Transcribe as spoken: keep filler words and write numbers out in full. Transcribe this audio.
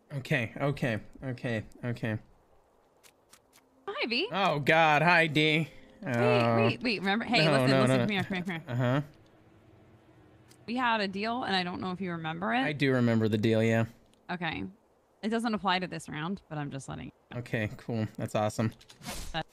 Okay, okay, okay, okay. Hi, V. Oh God, hi D. Wait, Uh, wait, wait. Remember? Hey, no, listen, no, listen. no. Come here, come here, come here. Uh huh. We had a deal, and I don't know if you remember I it. do remember the deal, yeah. Okay. It doesn't apply to this round, but I'm just letting you know. Okay, cool. That's awesome. That